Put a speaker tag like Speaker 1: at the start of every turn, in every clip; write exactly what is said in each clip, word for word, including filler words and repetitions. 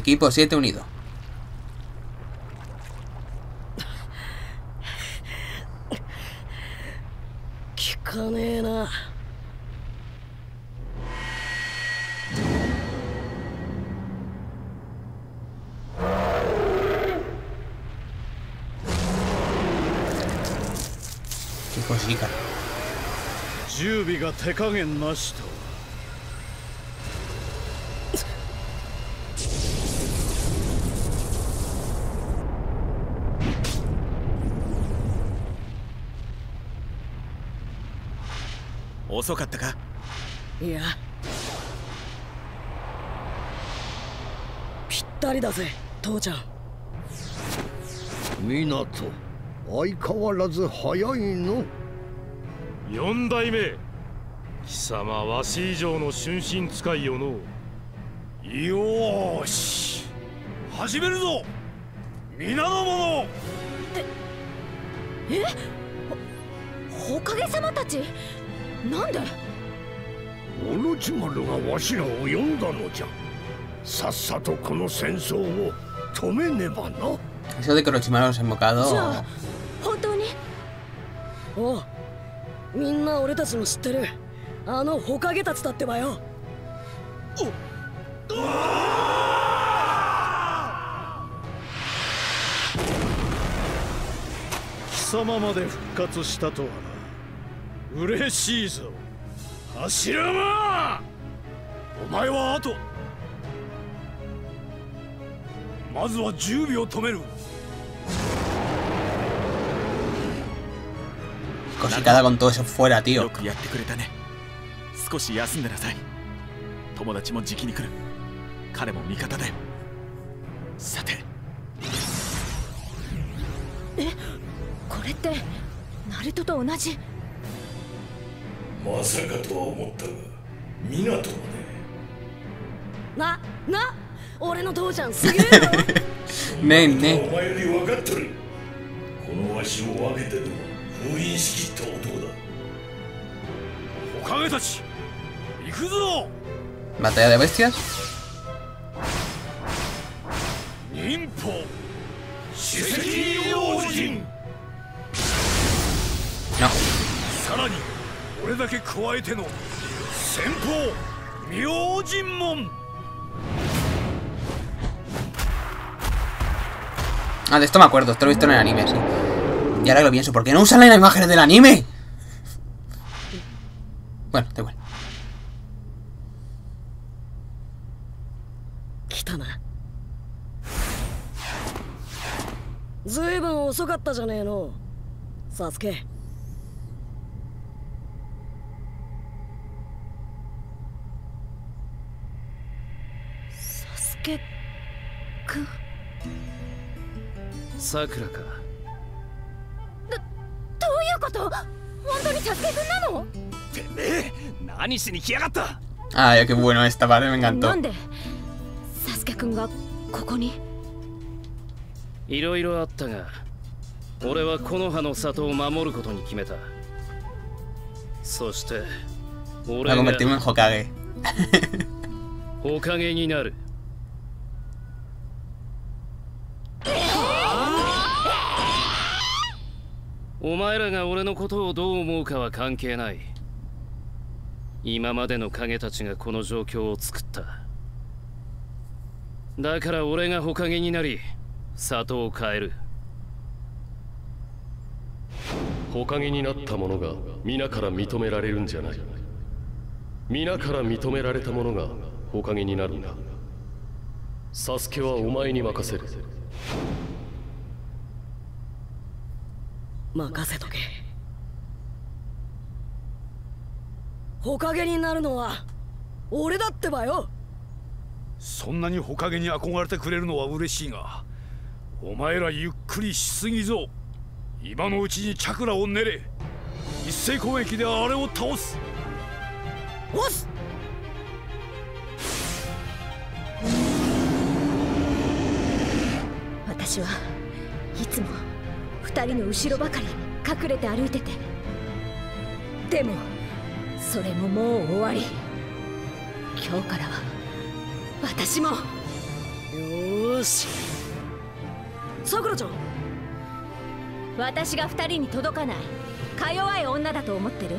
Speaker 1: Equipo siete unido.
Speaker 2: Qué cosica.
Speaker 3: 準備が手加減なしと。
Speaker 4: 遅かったか？
Speaker 5: いや、ぴったりだぜ父ちゃん。
Speaker 6: 港、相変わらず早いの。
Speaker 7: 四代目、貴様わし以上の春心使いよの。
Speaker 3: よーし、始めるぞ皆の者。
Speaker 8: え、ほ、ほかげ様たちなんで？
Speaker 6: オロチマルがわしらを呼んだのじゃ。さっさとこの戦争を止めねばな。
Speaker 1: Eso de que Orochimaru los ha invocado.
Speaker 8: じゃあ本当に？
Speaker 5: おう、みんな俺たちの知ってるあのほかげたちだってばよ。
Speaker 3: 貴様まで復活したとはな。嬉しいぞ柱間。お前は後。まずは準備を止める。
Speaker 1: Cosicada con todo eso fuera, tío.
Speaker 4: よくやってくれたね。少し休んでなさい。友達もじきに来る。彼も味方だよ。さて。
Speaker 8: え、これってナルトと同じ。
Speaker 9: まさかとは思ったが、港もね。
Speaker 5: な、な、俺の父ちゃんすげえよ。
Speaker 1: ねえね。
Speaker 9: お前より分かっとる。このわしを分けてるのは封印しきった男だ。
Speaker 3: おかげたち、行くぞ。
Speaker 1: Batalla de bestias.
Speaker 3: 忍法、史跡用心。
Speaker 1: No.
Speaker 3: さらに俺だけ加えての先鋒明神門。
Speaker 1: Ah, de esto me acuerdo, esto lo he visto en el anime, sí. Y ahora que lo pienso, ¿por qué no usan las imágenes del anime? Bueno, da igual.
Speaker 5: 来たな。ずいぶん遅かったじゃねえの、サスケ。
Speaker 8: サスケくん。
Speaker 10: さくらか。
Speaker 8: ど、どういうこと？本当にサスケくんなの？
Speaker 4: てめえ、何しに来やがった。
Speaker 1: Ay, qué bueno esta parte, me encantó.
Speaker 8: なんでサスケくんがここに？
Speaker 10: いろいろあったが、俺はこの葉の里を守ることに決めた。そして俺が
Speaker 1: Me convertirme en Hokage.
Speaker 10: ほかげになる。お前らが俺のことをどう思うかは関係ない。今までの影たちがこの状況を作った。だから俺がほかげになり、里を変える。
Speaker 11: ほかげになった者が皆から認められるんじゃない。皆から認められた者がほかげになるんだ。サスケはお前に任せる。
Speaker 5: 任せとけ。ほかげになるのは俺だってばよ。
Speaker 3: そんなにほかげに憧れてくれるのは嬉しいが、お前らゆっくりしすぎぞ。今のうちにチャクラを練れ。一斉攻撃であれを倒す。
Speaker 5: おす。
Speaker 8: 私はいつも二人の後ろばかり隠れて歩いてて、でもそれももう終わり。今日からは私も
Speaker 5: よーし。さくらちゃん。
Speaker 8: 私が二人に届かないか弱い女だと思ってる？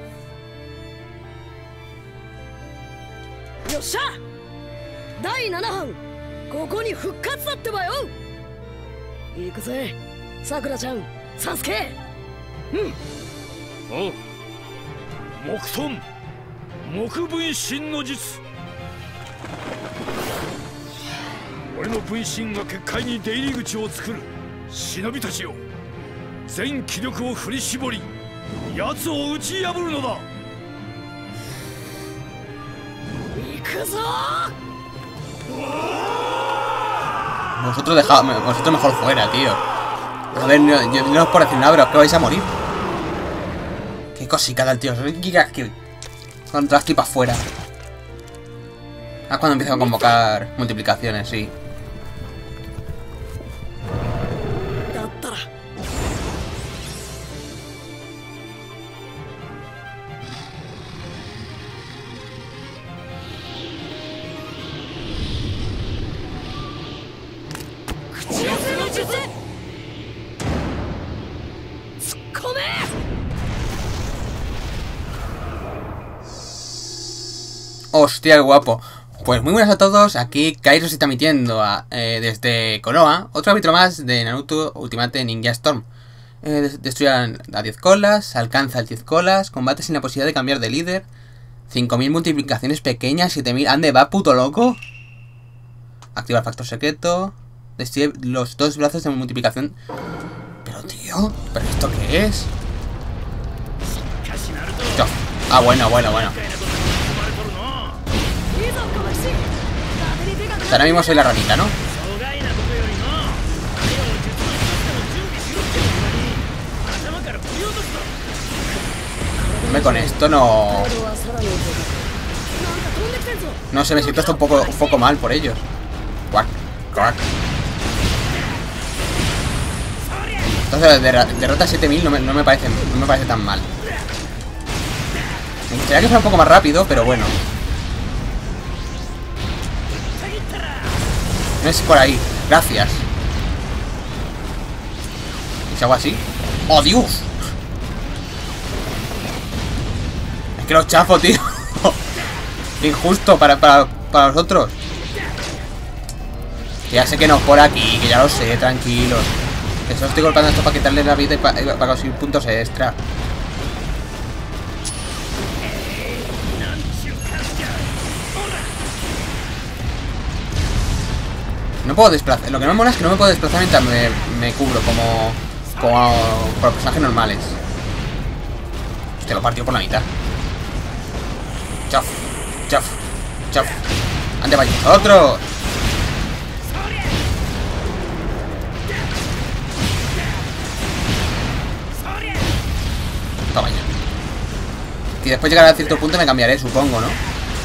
Speaker 5: よっしゃ、だいななはんここに復活だってばよ。行くぜさくらちゃん、サスケ。
Speaker 3: うん。おう。木遁木分身の術。俺の分身が結界に出入り口を作る。忍びたちよ、全気力を振り絞り奴を打ち破るのだ。
Speaker 5: 行くぞ。
Speaker 1: Vosotros dejad, vosotros mejor fuera, tío. A ver, no, yo no es por decir nada, pero es que vais a morir. Qué cosica da el tío. Con las tipas fuera. Ah, cuando empiezan a convocar multiplicaciones, sí. Hostia, qué guapo. Pues muy buenas a todos, aquí Kairos está emitiendo a, eh, desde Konoha otro capítulo más de Naruto Ultimate Ninja Storm. Eh, destruye a diez colas, alcanza el diez colas, combate sin la posibilidad de cambiar de líder, cinco mil multiplicaciones pequeñas, siete mil... ¿Ande va, puto loco? Activa el factor secreto, destruye los dos brazos de multiplicación. Pero tío, ¿pero esto qué es? Yo. Ah, bueno, bueno, bueno. Ahora mismo soy la ranita, ¿no? Hombre, con esto no... No sé, me siento esto un poco, un poco mal por ellos. Cuac, cuac. Entonces, derrota siete mil no me, no, me parece, no me parece tan mal. Me gustaría que fuera un poco más rápido, pero bueno. No es por ahí, gracias. ¿Y si hago así? ¡Oh, Dios! Es que los chafo, tío. Injusto para, para, para vosotros. Que ya sé que no es por aquí, que ya lo sé, tranquilos. Que solo estoy golpeando esto para quitarle la vida y para, para conseguir puntos extra. No puedo desplazar. Lo que no me mola es que no me puedo desplazar mientras me, me cubro como, como por los personajes normales. Hostia, lo partió por la mitad. Chaf, chaf, chaf. Ande, vaya. ¡Otro! Toma ya. Y después llegar a cierto punto me cambiaré, supongo, ¿no?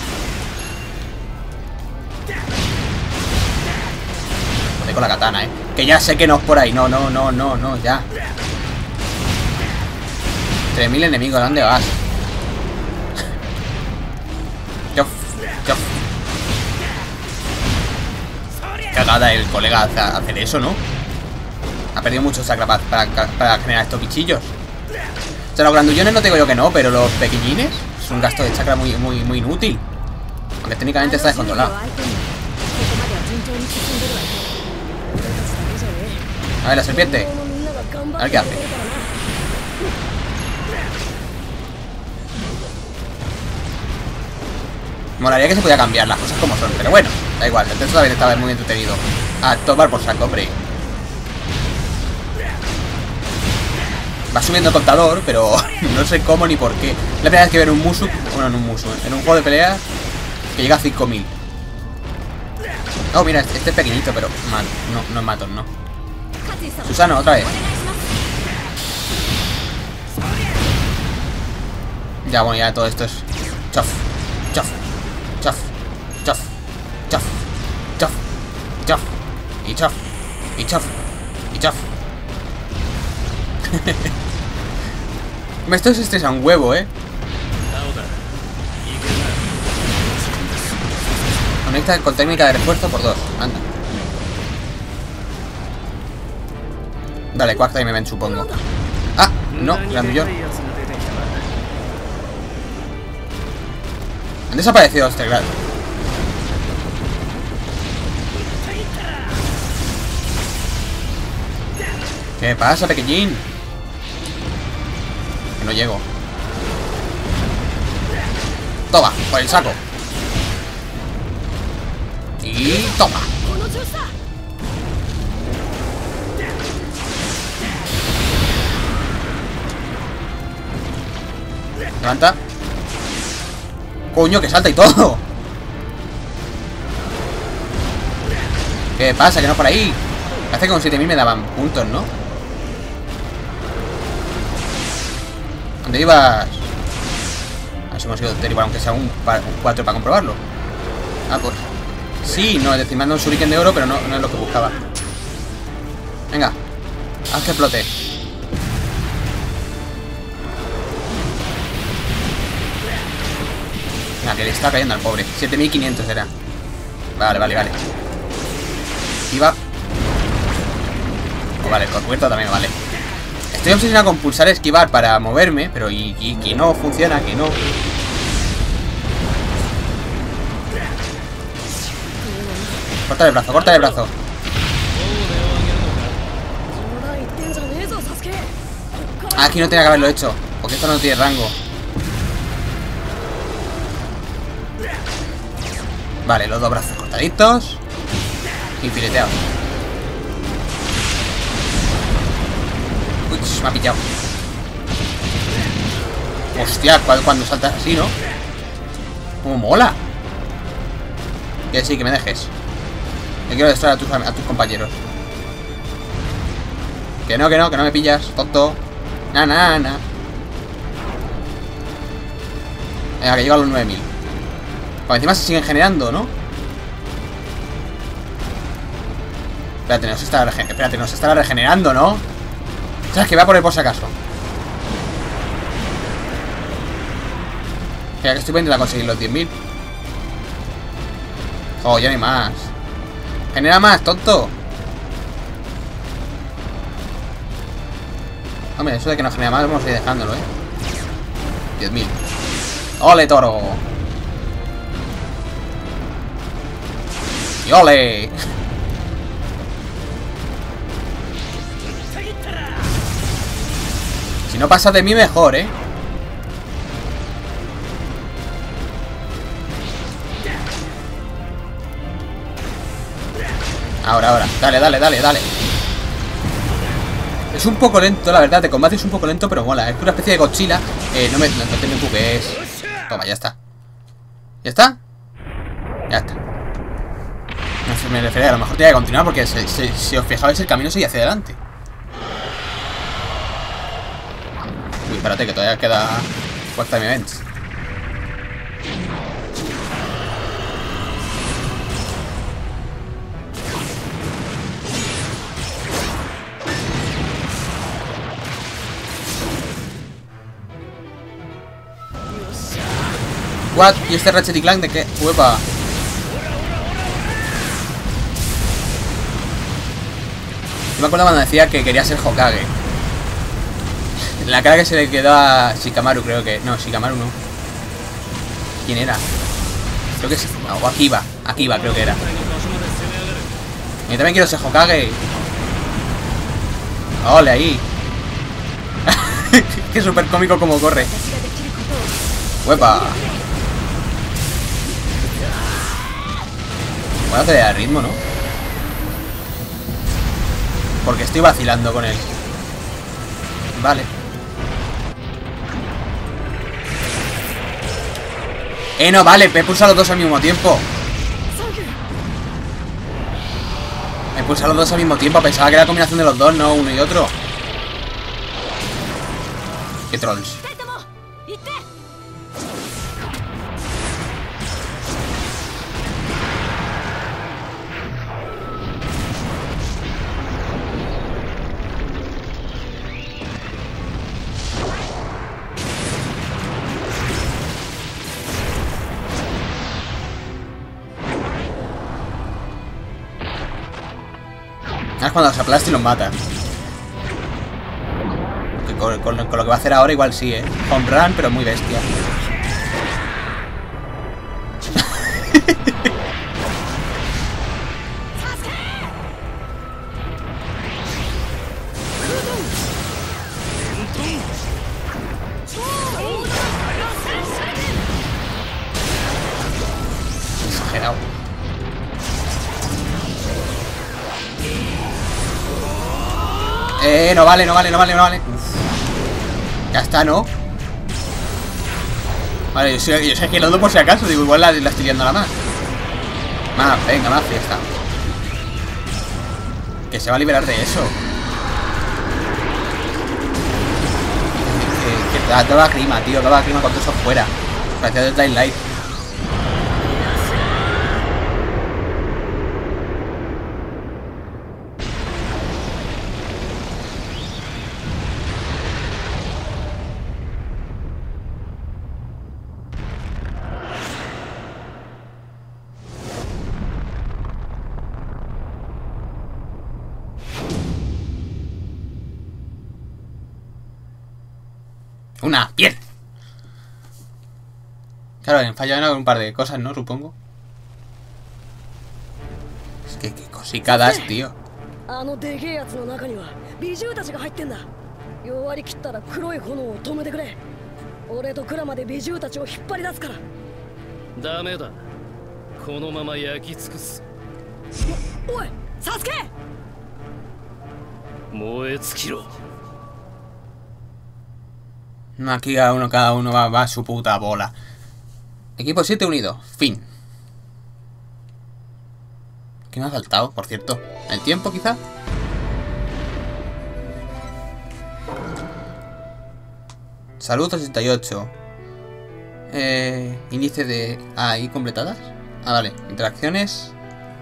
Speaker 1: Con la katana, eh. Que ya sé que no es por ahí. No, no, no, no, no, ya. tres mil enemigos, ¿a dónde vas? Chof, chof. Cagada el colega hacer eso, ¿no? Ha perdido mucho chakra para, para, para generar estos bichillos. O sea, los grandullones no te digo yo que no, pero los pequeñines es un gasto de chakra muy, muy, muy inútil. Aunque técnicamente está descontrolado. A ver, la serpiente. A ver qué hace. Molaría que se pudiera cambiar las cosas como son, pero bueno, da igual, el texto también estaba muy entretenido. A tomar por saco, hombre. Va subiendo el contador, pero no sé cómo ni por qué. La primera vez que ver un Musu, bueno, no un Musu, en un juego de pelea que llega a cinco mil. Oh, mira, este es pequeñito, pero man, no, no es matón, no. Susano, otra vez. Ya, bueno, ya todo esto es chaf, chaf, chaf, chaf, chaf, chaf, chaf, y chaf, y chaf, y chaf. Esto se estresa un huevo, eh. Conecta con técnica de refuerzo por dos. Anda. Dale, Quack Time Event, supongo. Ah, no, Grandullón. Han desaparecido los teclados. ¿Qué pasa, pequeñín? Que no llego. Toma, por el saco. Y toma. Levanta. Coño, que salta y todo. ¿Qué pasa? Que no por ahí. Hace que con siete mil me daban puntos, ¿no? ¿Dónde ibas? A ver si consigo derribar aunque sea un cuatro para comprobarlo. Ah, pues sí, no, es decir, me han dado un shuriken de oro, pero no, no es lo que buscaba. Venga, haz que explote. Venga, que le está cayendo al pobre. siete mil quinientos era. Vale, vale, vale. Y va. Oh, vale, el corpuerto también vale. Estoy obsesionado con pulsar esquivar para moverme, pero y, y que no funciona, que no. Corta el brazo, corta el brazo. Aquí no tenía que haberlo hecho, porque esto no tiene rango. Vale, los dos brazos cortaditos y fileteados. Uy, me ha pillado. Hostia, cuando saltas así, ¿no? ¡Cómo mola! Que sí, que me dejes. Que quiero destruir a tus, a tus compañeros. Que no, que no, que no me pillas, tonto. Na, na, na. Venga, que llego a los nueve mil. Por encima se siguen generando, ¿no? Espérate, no se está regenerando. Espérate, no se estará regenerando, ¿no? ¿Sabes que voy a poner por si acaso? Ya que estoy pendiente a conseguir los diez mil. Oh, ya no hay más. Genera más, tonto. Hombre, eso de que no genera más vamos a ir dejándolo, ¿eh? diez mil. ¡Ole, toro! ¡Y ole! Si no pasas de mí, mejor, ¿eh? Ahora, ahora. Dale, dale, dale, dale. Es un poco lento, la verdad. De combate es un poco lento, pero mola. Es una especie de Godzilla. Eh, no me, no, no te me empujes. Toma, ya está. ¿Ya está? Ya está. No sé, me refería. A lo mejor tenía que continuar porque si, si, si os fijabais el camino sigue hacia adelante. Uy, espérate que todavía queda Quack Time Events. What? ¿Y este Ratchet y Clank de qué? ¡Uepa! Yo me acuerdo cuando decía que quería ser Hokage. La cara que se le quedó a Shikamaru, creo que... No, Shikamaru no. ¿Quién era? Creo que es... O Akiba. Akiba creo que era. Yo también quiero ser Hokage. ¡Ole, ahí! Qué súper cómico como corre. ¡Uepa! Voy a hacer el ritmo, ¿no? Porque estoy vacilando con él. Vale. Eh, no, vale, me he pulsado los dos al mismo tiempo. Me he pulsado los dos al mismo tiempo. Pensaba que era la combinación de los dos, no uno y otro. Qué trolls. Es cuando los aplasta y los mata. con, con, con lo que va a hacer ahora igual sí, ¿eh? Home run, pero muy bestia. Exagerado. Eh, no vale, no vale, no vale, no vale. Uf. Ya está, ¿no? Vale, yo sé, yo sé que lo doy por si acaso. Digo, igual la, la estoy liando la más. Más, venga, más fiesta. Que se va a liberar de eso. Que, que, que da toda la clima, tío. Toda la clima con todo eso fuera. Parecía de Twilight. Una piel. Claro, han fallado en un par de cosas, ¿no? Supongo. Es que qué cosicadas, tío. No, aquí cada uno, cada uno va, va a su puta bola. Equipo siete unido. Fin. ¿Qué me ha faltado, por cierto? ¿El tiempo, quizá? Salud sesenta y ocho. Eh, índice de... Ah, ¿ahí completadas? Ah, vale. Interacciones.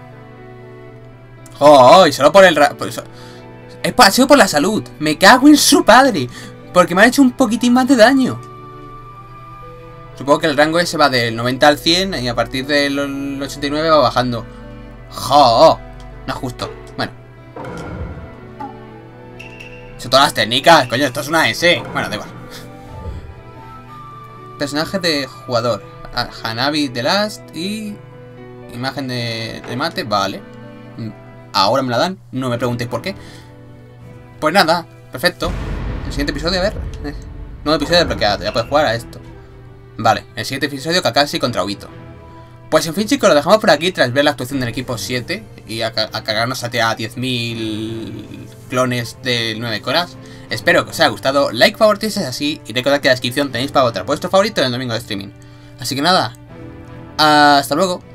Speaker 1: ¡Oh! Y solo por el... Ra... Por eso... Es ha sido por la salud. Me cago en su padre. Porque me han hecho un poquitín más de daño. Supongo que el rango ese va del noventa al cien y a partir del ochenta y nueve va bajando. ¡Jo! No es justo. Bueno. Son todas las técnicas. Coño, esto es una S. Bueno, da igual. Personaje de jugador. Hanabi The Last y... Imagen de remate. Vale. Ahora me la dan. No me preguntéis por qué. Pues nada. Perfecto. El siguiente episodio, a ver. Nuevo episodio desbloqueado. Ya puedes jugar a esto. Vale, el siguiente episodio Kakashi contra Obito. Pues en fin, chicos, lo dejamos por aquí tras ver la actuación del equipo siete y a, a cargarnos a diez mil clones de nueve coras. Espero que os haya gustado. Like, favor, si es así. Y recordad que en la descripción tenéis para votar vuestro favorito en el domingo de streaming. Así que nada. Hasta luego.